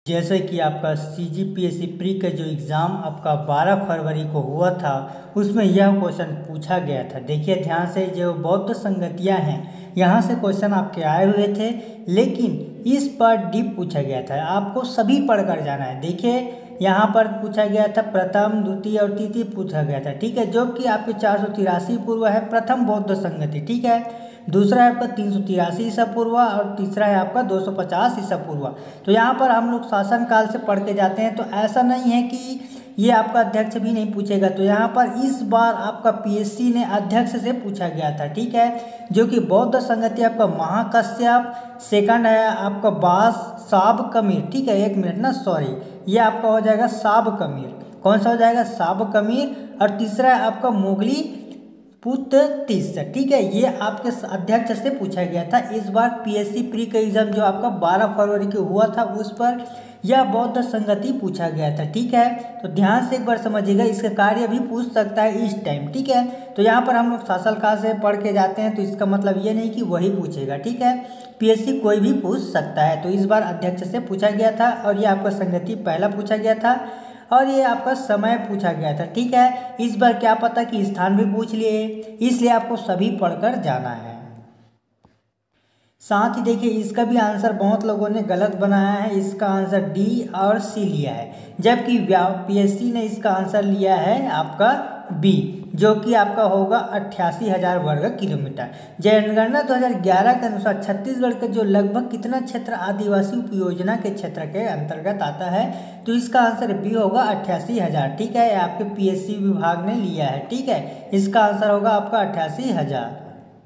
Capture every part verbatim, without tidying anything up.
जैसे कि आपका C G P S C pre का जो एग्ज़ाम आपका बारह फरवरी को हुआ था, उसमें यह क्वेश्चन पूछा गया था। देखिए ध्यान से, जो बौद्ध संगतियाँ हैं यहाँ से क्वेश्चन आपके आए हुए थे, लेकिन इस बार डीप पूछा गया था। आपको सभी पढ़ कर जाना है। देखिए यहाँ पर पूछा गया था प्रथम, द्वितीय और तृतीय पूछा गया था, ठीक है, जो कि आपके चार सौ तिरासी पूर्व है प्रथम बौद्ध संगति, ठीक है। दूसरा है आपका तीन सौ तिरासी ईसा पूर्व और तीसरा है आपका दो सौ पचास ईसा पूर्व। तो यहाँ पर हम लोग शासन काल से पढ़ के जाते हैं, तो ऐसा नहीं है कि ये आपका अध्यक्ष भी नहीं पूछेगा। तो यहाँ पर इस बार आपका पी एस सी ने अध्यक्ष से पूछा गया था, ठीक है, जो कि बौद्ध संगति आपका महाकश्यप, सेकंड है आपका बास साब कमीर, ठीक है, एक मिनट ना सॉरी, ये आपका हो जाएगा साब कमीर। कौन सा हो जाएगा? साब कमीर। और तीसरा है आपका मोगली पुत्र तीसरा, ठीक है, ये आपके अध्यक्ष से पूछा गया था। इस बार पी एस सी प्री का एग्जाम जो आपका बारह फरवरी को हुआ था, उस पर यह बौद्ध संगति पूछा गया था, ठीक है। तो ध्यान से एक बार समझिएगा, इसका कार्य भी पूछ सकता है इस टाइम, ठीक है। तो यहाँ पर हम लोग शासनकाल से पढ़ के जाते हैं, तो इसका मतलब ये नहीं कि वही पूछेगा, ठीक है। पी एस सी कोई भी पूछ सकता है। तो इस बार अध्यक्ष से पूछा गया था और ये आपका संगति पहला पूछा गया था और ये आपका समय पूछा गया था, ठीक है। इस बार क्या पता कि स्थान भी पूछ लिए, इसलिए आपको सभी पढ़कर जाना है। साथ ही देखिए इसका भी आंसर बहुत लोगों ने गलत बनाया है। इसका आंसर डी और सी लिया है, जबकि पी एस सी ने इसका आंसर लिया है आपका बी, जो कि आपका होगा अट्ठासी हजार वर्ग किलोमीटर। जनगणना दो हज़ार ग्यारह के अनुसार छत्तीसगढ़ का जो लगभग कितना क्षेत्र आदिवासी उपयोजना के क्षेत्र के अंतर्गत आता है, तो इसका आंसर बी होगा अट्ठासी हजार, ठीक है। आपके पी एस सी विभाग ने लिया है, ठीक है। इसका आंसर होगा आपका अट्ठासी हजार।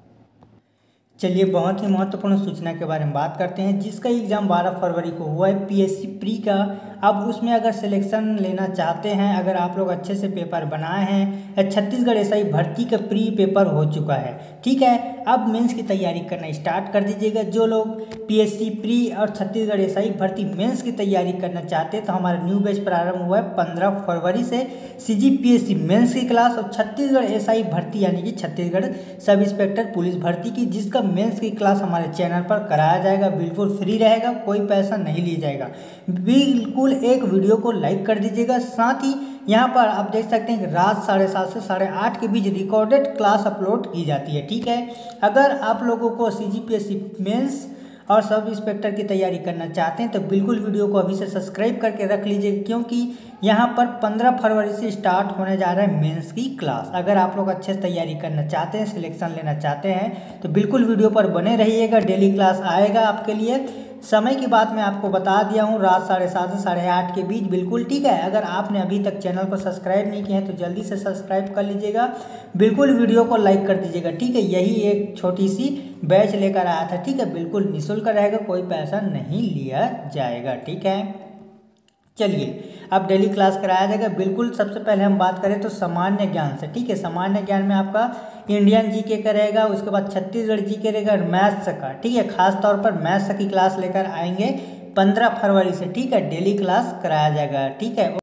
चलिए बहुत ही महत्वपूर्ण सूचना के बारे में बात करते हैं, जिसका एग्जाम बारह फरवरी को हुआ है पी एस सी प्री का। अब उसमें अगर सिलेक्शन लेना चाहते हैं, अगर आप लोग अच्छे से पेपर बनाए हैं, छत्तीसगढ़ एस आई भर्ती का प्री पेपर हो चुका है, ठीक है। अब मेंस की तैयारी करना स्टार्ट कर दीजिएगा। जो लोग पी एस सी प्री और छत्तीसगढ़ एस आई भर्ती मेंस की तैयारी करना चाहते हैं, तो हमारा न्यू बैच प्रारंभ हुआ है पंद्रह फरवरी से। C G P S C mains की क्लास और छत्तीसगढ़ एस आई भर्ती यानी कि छत्तीसगढ़ सब इंस्पेक्टर पुलिस भर्ती की, जिसका मेंस की क्लास हमारे चैनल पर कराया जाएगा, बिल्कुल फ्री रहेगा, कोई पैसा नहीं लिया जाएगा। बिल्कुल एक वीडियो को लाइक कर दीजिएगा। साथ ही यहाँ पर आप देख सकते हैं कि रात साढ़े सात से साढ़े आठ के बीच रिकॉर्डेड क्लास अपलोड की जाती है, ठीक है। अगर आप लोगों को C G P S C mains और सब इंस्पेक्टर की तैयारी करना चाहते हैं, तो बिल्कुल वीडियो को अभी से सब्सक्राइब करके रख लीजिए, क्योंकि यहाँ पर पंद्रह फरवरी से स्टार्ट होने जा रहा है मेंस की क्लास। अगर आप लोग अच्छे से तैयारी करना चाहते हैं, सिलेक्शन लेना चाहते हैं, तो बिल्कुल वीडियो पर बने रहिएगा। डेली क्लास आएगा आपके लिए। समय की बात मैं आपको बता दिया हूँ, रात साढ़े सात से साढ़े आठ के बीच, बिल्कुल, ठीक है। अगर आपने अभी तक चैनल को सब्सक्राइब नहीं किया है, तो जल्दी से सब्सक्राइब कर लीजिएगा। बिल्कुल वीडियो को लाइक कर दीजिएगा, ठीक है। यही एक छोटी सी बैच लेकर आया था, ठीक है, बिल्कुल निःशुल्क रहेगा, कोई पैसा नहीं लिया जाएगा, ठीक है। चलिए अब डेली क्लास कराया जाएगा। बिल्कुल सबसे पहले हम बात करें तो सामान्य ज्ञान से, ठीक है। सामान्य ज्ञान में आपका इंडियन जी के करेगा, उसके बाद छत्तीसगढ़ जी के रहेगा, मैथ्स का, ठीक है। खास तौर पर मैथ्स की क्लास लेकर आएंगे पंद्रह फरवरी से, ठीक है। डेली क्लास कराया जाएगा, ठीक है।